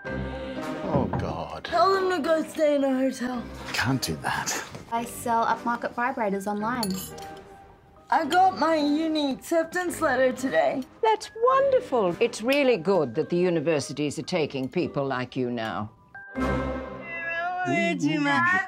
Oh, God. Tell them to go stay in a hotel. Can't do that. I sell upmarket vibrators online. I got my uni acceptance letter today. That's wonderful. It's really good that the universities are taking people like you now. Way too much.